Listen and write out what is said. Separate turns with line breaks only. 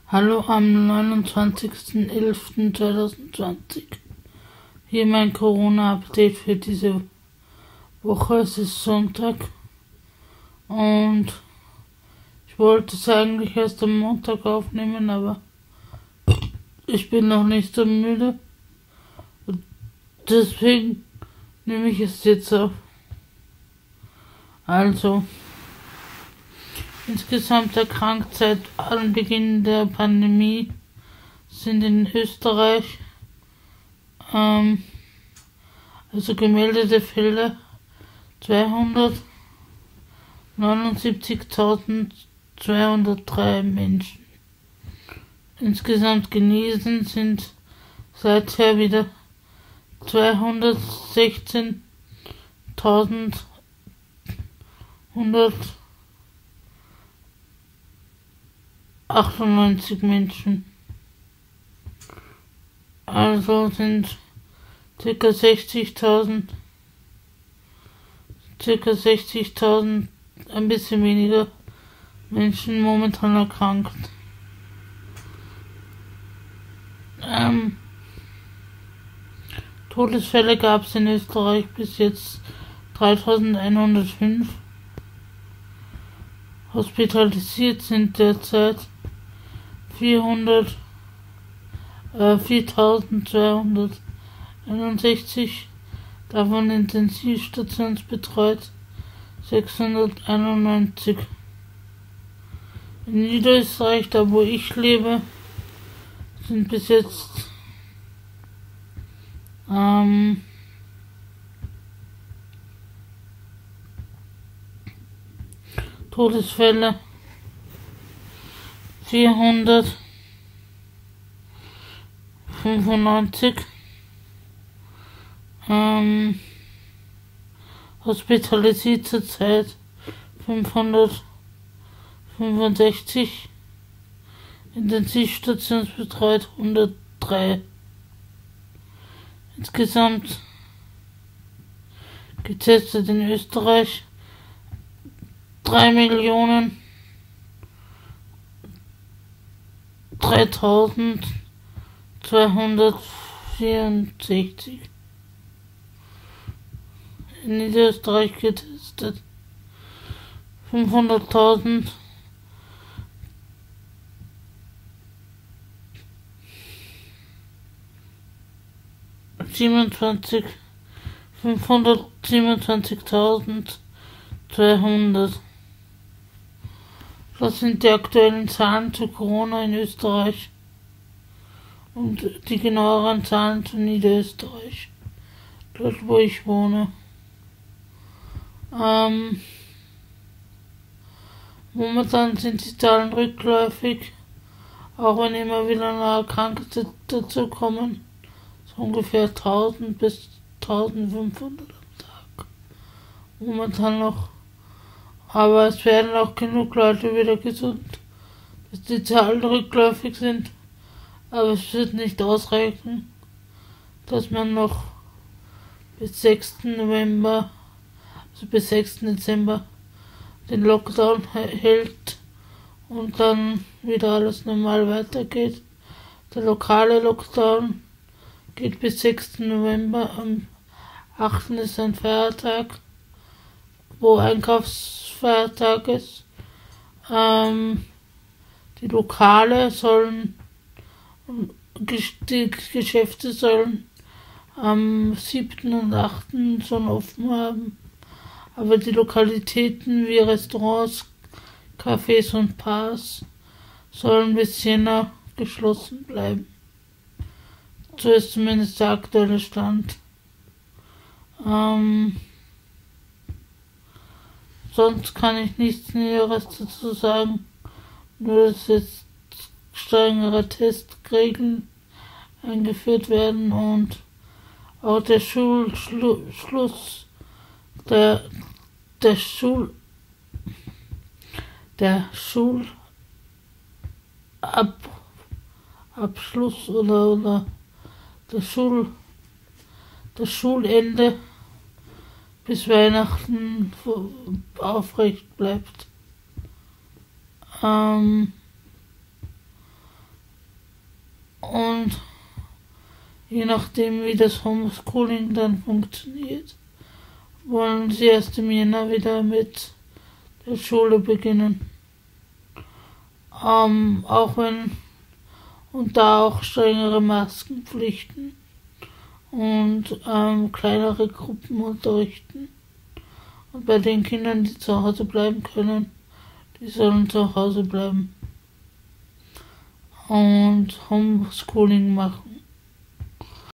Hallo am 29.11.2020. Hier mein Corona-Update für diese Woche. Es ist Sonntag und ich wollte es eigentlich erst am Montag aufnehmen, aber ich bin noch nicht so müde. Und deswegen nehme ich es jetzt auf. Also, insgesamt erkrankt seit Anbeginn der Pandemie sind in Österreich also gemeldete Fälle 279.203 Menschen. Insgesamt genesen sind seither wieder 216.198 Menschen. Also sind circa 60.000, ein bisschen weniger Menschen momentan erkrankt. Todesfälle gab es in Österreich bis jetzt 3.105. Hospitalisiert sind derzeit 4.261, davon intensivstationsbetreut 691. In Niederösterreich, da wo ich lebe, sind bis jetzt Todesfälle 495, hospitalisiert zurzeit 565, intensivstationsbetreut 103. Insgesamt getestet in Österreich 3.003.264. In Niederösterreich getestet 500.000 527.200. Das sind die aktuellen Zahlen zu Corona in Österreich und die genaueren Zahlen zu Niederösterreich, dort wo ich wohne. Momentan sind die Zahlen rückläufig, auch wenn immer wieder neue Erkrankte dazu kommen. So ungefähr 1000 bis 1500 am Tag. Momentan noch. Aber es werden auch genug Leute wieder gesund, dass die Zahlen rückläufig sind. Aber es wird nicht ausreichen, dass man noch bis 6. November, also bis 6. Dezember den Lockdown hält und dann wieder alles normal weitergeht. Der lokale Lockdown geht bis 6. November. Am 8. ist ein Feiertag, wo Einkaufsfeiertag ist. Die Lokale sollen, die Geschäfte sollen am 7. und 8. schon offen haben. Aber die Lokalitäten wie Restaurants, Cafés und Bars sollen bis Jänner geschlossen bleiben. So ist zumindest der aktuelle Stand. Sonst kann ich nichts Näheres dazu sagen. Nur, dass jetzt strengere Testregeln eingeführt werden und auch der Schulabschluss oder das Schulende bis Weihnachten aufrecht bleibt. Und je nachdem, wie das Homeschooling dann funktioniert, wollen sie erst im Jänner wieder mit der Schule beginnen. Auch wenn und da auch strengere Maskenpflichten und kleinere Gruppen unterrichten. Und bei den Kindern, die zu Hause bleiben können, die sollen zu Hause bleiben und Homeschooling machen.